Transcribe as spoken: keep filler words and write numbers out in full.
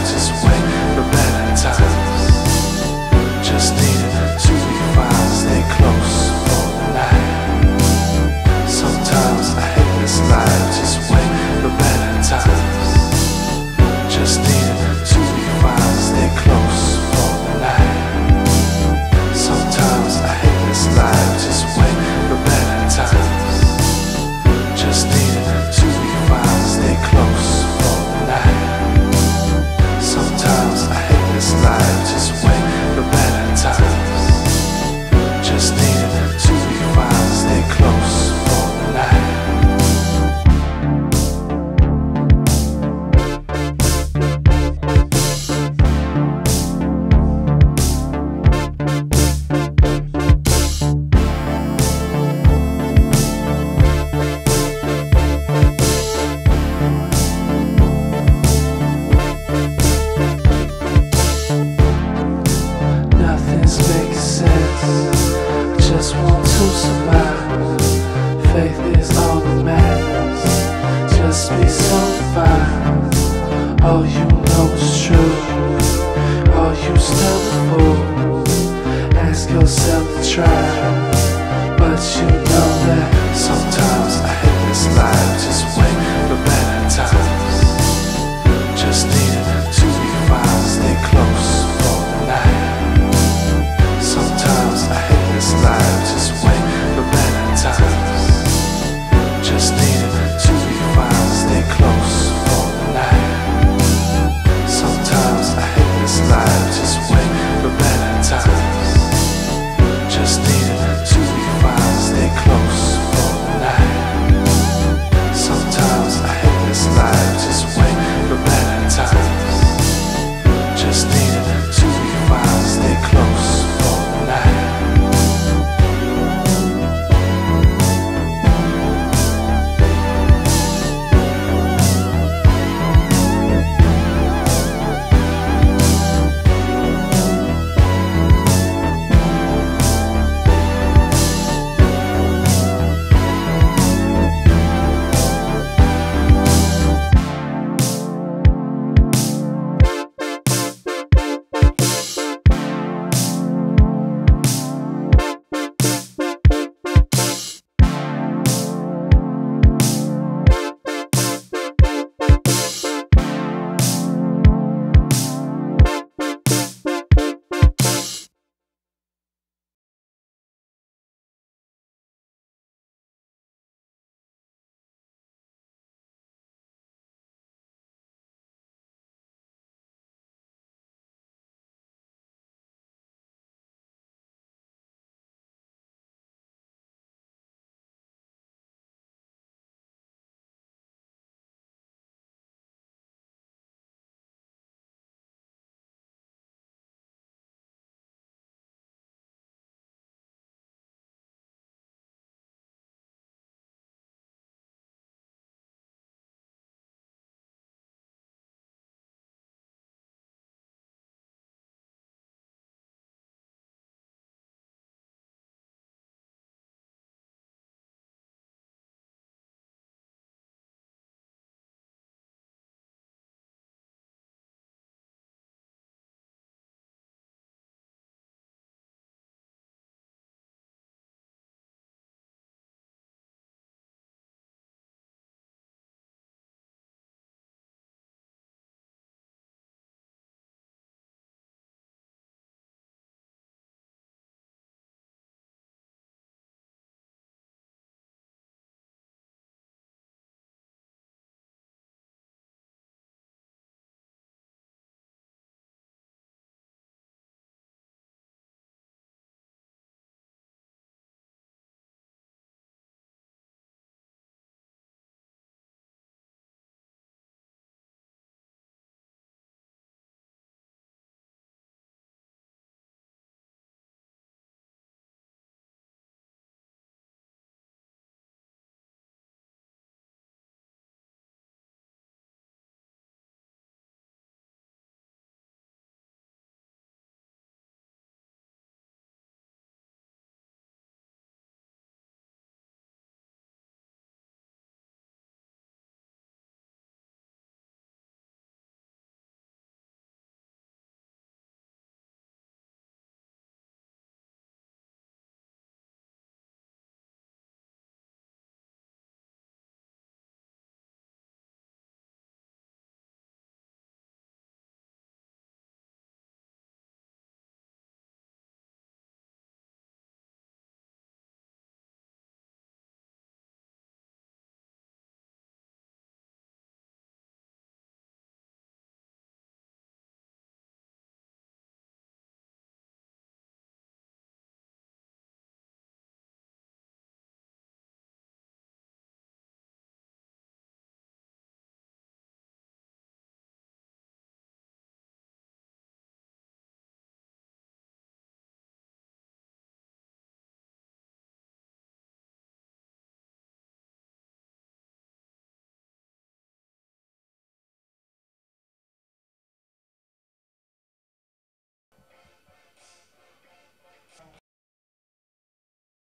just wait for better times. Just needed to be fine, stay close for the night. Sometimes I hate this life, just wait for better times. Just needed to be fine, stay close for the night. Sometimes I hate this life, just wait for better times. Just needed to be fine, stay close for the night. Sometimes I hate this life, just wait for better times. Just needed to be fine, stay close for the night. Nothing's making sense, I just want to survive. Faith is all that matters, just be so fine. All you know is true, all you still a fool. Ask yourself to try.